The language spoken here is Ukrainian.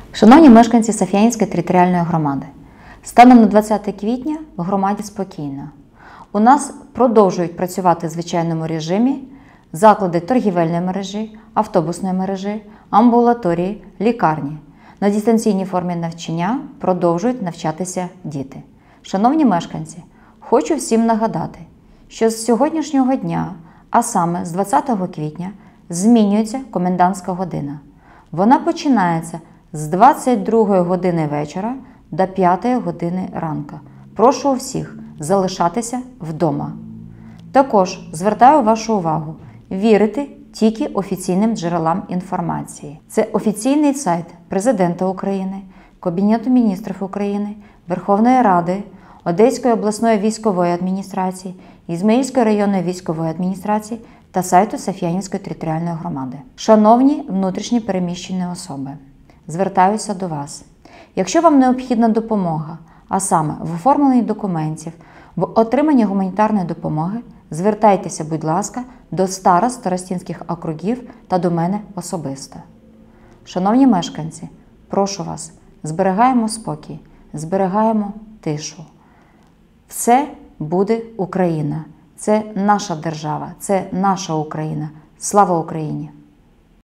Шановні мешканці Саф'янської територіальної громади, станом на 20 квітня в громаді спокійно. У нас продовжують працювати в звичайному режимі заклади торгівельної мережі, автобусної мережі, амбулаторії, лікарні. На дистанційній формі навчання продовжують навчатися діти. Шановні мешканці, хочу всім нагадати, що з сьогоднішнього дня, а саме з 20 квітня, змінюється комендантська година. Вона починається з 22 години вечора до 5 години ранку. Прошу всіх залишатися вдома. Також звертаю вашу увагу вірити тільки офіційним джерелам інформації. Це офіційний сайт Президента України, Кабінету міністрів України, Верховної Ради, Одеської обласної військової адміністрації, Ізмаїльської районної військової адміністрації та сайту Саф'янської територіальної громади. Шановні внутрішні переміщені особи, звертаюся до вас. Якщо вам необхідна допомога, а саме в оформленні документів, в отриманні гуманітарної допомоги, звертайтеся, будь ласка, до старост старостинських округів та до мене особисто. Шановні мешканці, прошу вас, зберігаємо спокій, зберігаємо тишу. Все буде Україна. Це наша держава, це наша Україна. Слава Україні!